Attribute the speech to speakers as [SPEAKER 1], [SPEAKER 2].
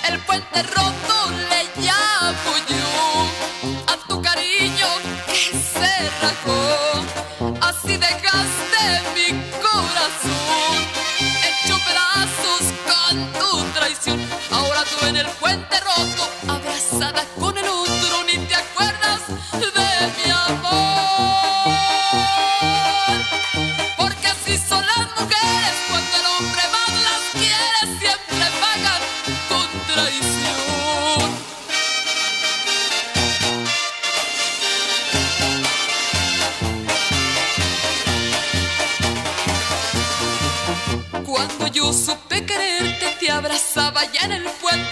[SPEAKER 1] El puente roto le llamo yo a tu cariño que se rajó. Así dejaste mi corazón hecho pedazos con tu traición. Ahora tú en el puente roto, abrazada con el otro, ni te acuerdas de mi amor. Porque así son las mujeres, cuando el hombre más las quiere, siempre pagan con traición. Cuando yo supe quererte, te abrazaba ya en el puente